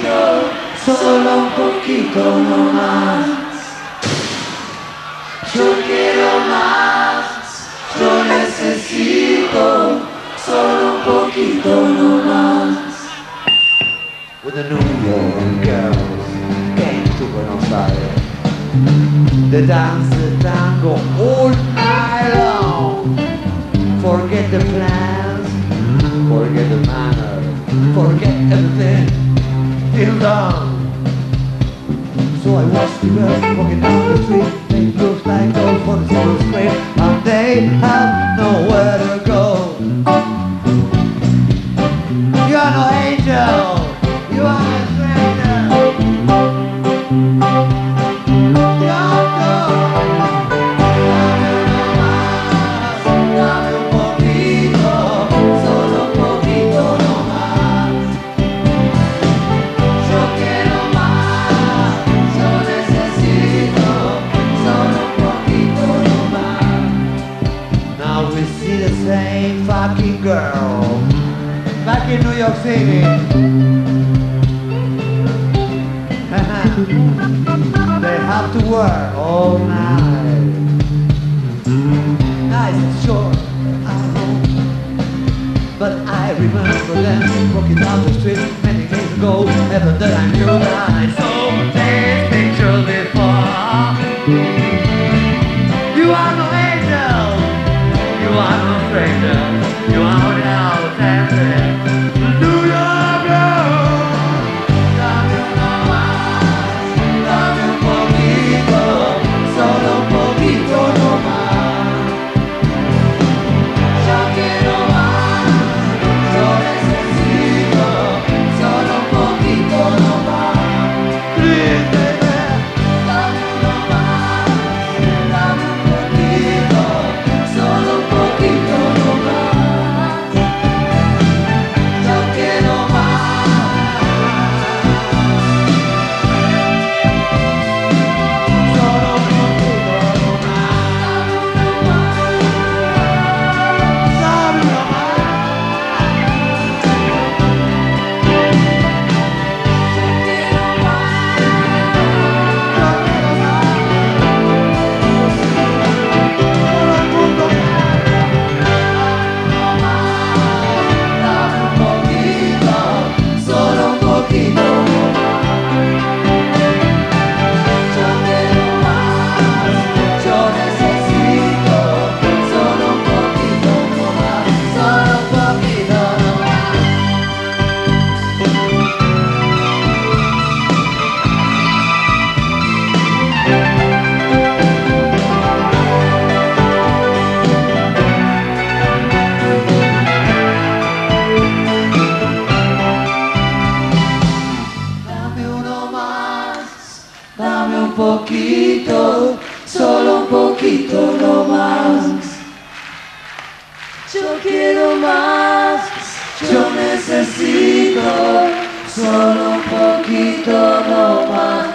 solo un poquito no más. Yo quiero más, yo necesito solo un poquito no más. When the New York girls came to Buenos Aires, they danced the tango all night long. Forget the plans, forget the manners, forget everything till dawn. So I watched the girls walking down the street. They look like gold for the silver screen, and they have nowhere to go. You are no angel, you are a stranger. Don't go. Dame un poquito, solo un poquito no más. Yo quiero más, yo necesito solo un poquito no más. Now we see the same fucking girl back in New York City. They have to work all night. Nice and short, I know. But I remember them walking down the street many days ago. Never that I knew that I saw these pictures before. You are no angel, you are no stranger, you are now dancing. New York girl, dame una más, dame un poquito, solo un poquito no más. Yo quiero más, yo necesito solo un poquito no más. Please, baby, dame uno más, dame un poquito, solo un poquito no más. Yo quiero más, solo un poquito no más. Dame uno más. Solo un poquito no más. Yo quiero más, yo necesito solo un poquito no más. Solo un poquito no más. Dame uno más, dame un poquito, solo un poquito no más. Yo quiero más, yo necesito solo un poquito no más.